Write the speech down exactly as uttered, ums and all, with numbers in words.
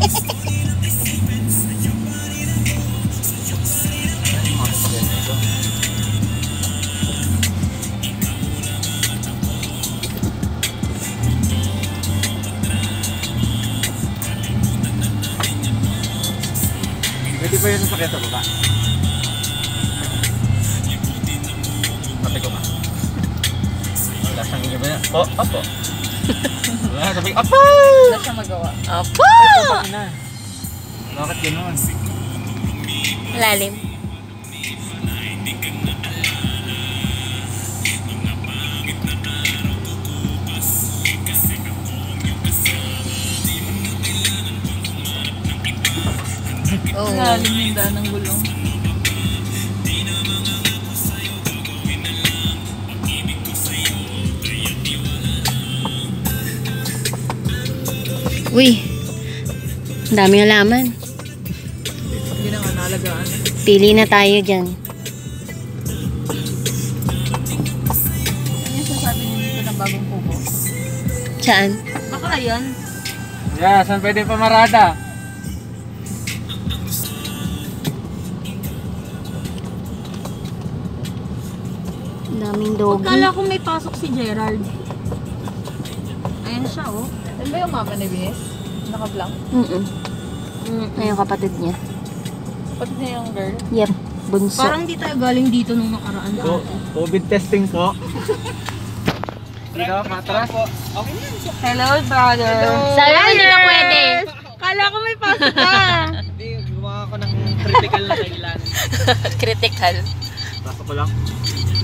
Pwede ba yun sa sakit sa baba? Pati ko ma. Wala siyang iba na. Po, apo. Wala, sabi, apo! Wala siya magawa. Apo! Ito na. Bakit gano'n? Lalim. Oh. Lalim yung daan ng gulong. Uy, ang daming halaman. Hindi na nga nalagaan. Pili na tayo dyan. Ano yung sasabi niyo dito ng bagong kubo? Saan? Baka yan. Yeah, saan pwede pamarada? Ang daming doggy. Akala ko may pasok si Gerald. Ayan siya oh. Ano ba yung mama ni Bies? Naka-blank? Mm-mm. Mm, ayun kapatid niya. Kapatid niya yung girl? Yep, bunso. Parang di tayo galing dito nung nakaraan. Po, COVID testing po. Dito, matras po. Okay na. Hello, brother. Sabi mo hindi ka pwede. Kala ko may pasok ka. Hindi, gumawa ko ng critical na kailan. Critical. Pasok ko lang.